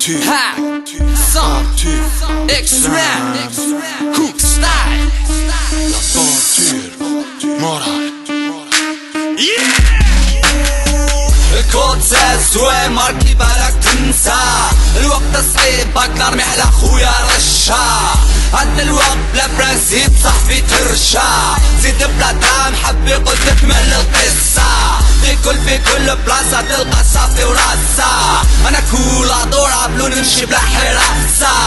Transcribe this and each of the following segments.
Ha, Son, X-Rap, Cook Style, Moral. الكود ساس ماركي بالك تنسى الوقت صعيب اقدر على خويا رشا هاد الوقت بلا برانسيب صاحبي ترشا زيد بلا درام حب يقول تكمل القصة في كل بلاصة تلقى صافي وراسة انا كول ادورابل ونمشي بلا حراسة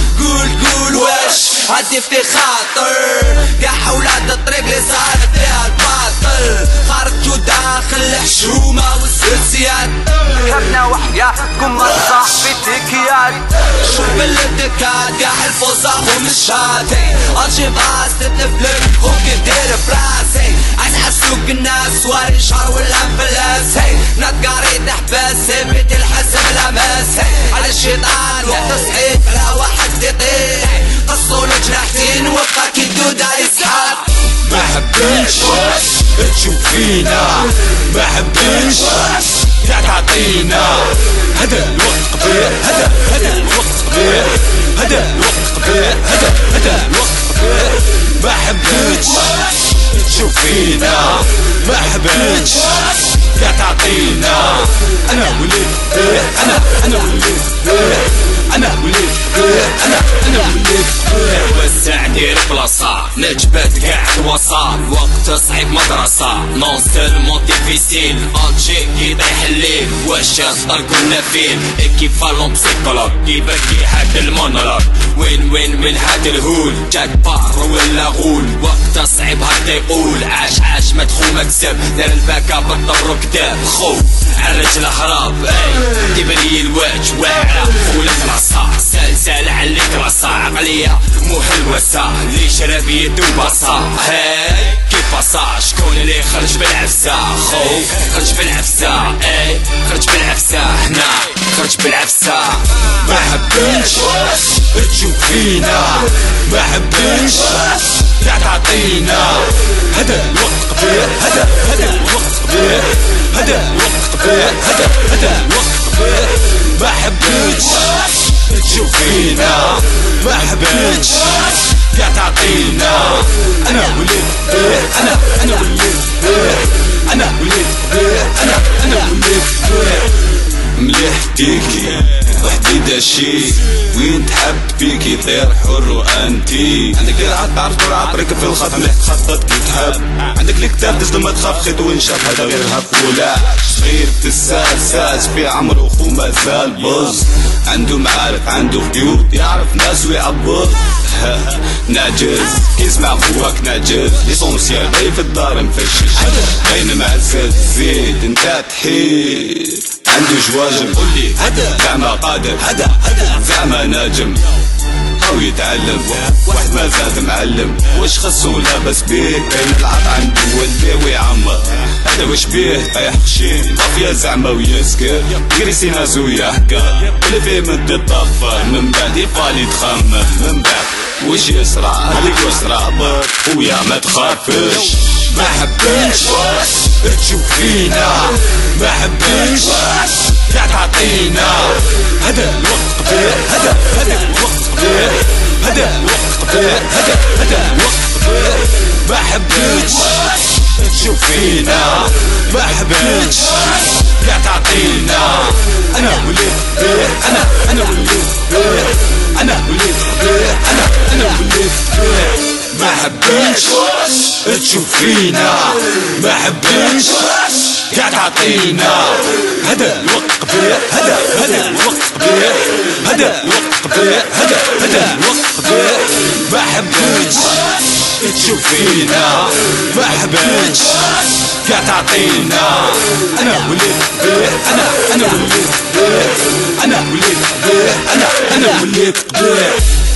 قول واش هادي في خاطر يا حولات الطريق اللي صار فيها الباطل خرجتو داخل الحشومة والسلسيات كرنا وحياة تكون مرصاح في تكيات شوف بالابتكاد يا حلفو صاحو مش هادي اجي باس تتنفلك خوك دير براسي عايز حسوك الناس واري شهر والانفلاس هي نتقاري تحبس بيت الحسب لمس على الشيطان وقت صعيب على واحد يطيح قصولو جناحتين وبقى كيدو دار يسحق ما حبيتش تشوف فينا ما حبيتش قاعد تعطينا هذا الوقت قبيح هذا الوقت قبيح هذا الوقت قبيح هذا الوقت قبيح ما حبيتش تشوف فينا ما حبيتش قاعد تعطينا انا وليت قبيح انا وليت قبيح انا وليت قبيح انا وليت قبيح وسع دير بلاصة نجبت قاعد وصال وقت صعيب مدرسة نون سيلمون ديفيسيل الجي يطيح الليل واش يصدر كنا فين كيف فالون بسيكولوج كيبكي هاد المونولوج وين هاد الهول جاك بار ولا غول وقت صعيب هاد يقول عاش مدخول مكسب دار الباكا بطل ركداب خو عالرجل هراب تبري الوجه واعرة ولا كلاصة سال عليك راسا عقلية مو حلوسة لي شرب يدو باصا هاي كيف باصا شكون اللي خرج بالعفسة خو خرج بالعفسة خرج بالعفسة هنا خرج بالعفسة ما حبيتش تشوف فينا ما حبيتش قاعد تعطينا هذا الوقت قبيح هذا الوقت قبيح هذا الوقت قبيح هذا الوقت قبيح ما حبيتش تشوف فينا ما حبيتش قاعد تعطينا انا وليت قبيح انا وليت قبيح انا وليت قبيح انا وليت قبيح مليح ديكي وحدي داشي وين تحب فيكي طير حر وانتي عندك العاد تعرف ترعى طريق في الخط مليح تخطط كي تحب عندك الكتاب تزدم ما تخاف خيط وانشاف هذا غير هفولا صغير في الساس في عمرو خو مازال بوز عنده معارف عنده خيوط يعرف ناس ويعبط ناجز كيسمع خوك ناجز ليسونسيال غير في الدار مفشش بين معزز زيد انت تحيد عنده جواجم قولي هذا زعما قادر هذا زعما ناجم او يتعلم واحد ما زاد معلم واش خصو لاباس بيه بين العط عنده والبيه ويعمر هذا واش بيه طايح خشين مافيا زعما ويسكر كريسي ناس ويا حكا اللي فيه مد الطفر من بعد يفالي تخمم من بعد واش يسرع هذيك يسرع برك خويا ما تخافش ما حبيتش تشوف فينا ما حبيتش قاعد تعطينا هذا الوقت قبيح هذا الوقت قبيح هذا الوقت قبيح هذا الوقت قبيح ما حبيتش تشوف فينا ما حبيتش قاعد تعطينا انا وليت قبيح انا وليت قبيح انا وليت قبيح انا وليت قبيح ما حبيتش تشوف فينا ما حبيتش قاعد تعطينا هذا الوقت قبيح هذا الوقت قبيح هذا الوقت قبيح هذا الوقت قبيح ما حبيتش تشوف فينا ما حبيتش قاعد تعطينا انا وليت قبيح انا وليت قبيح انا وليت قبيح انا وليت قبيح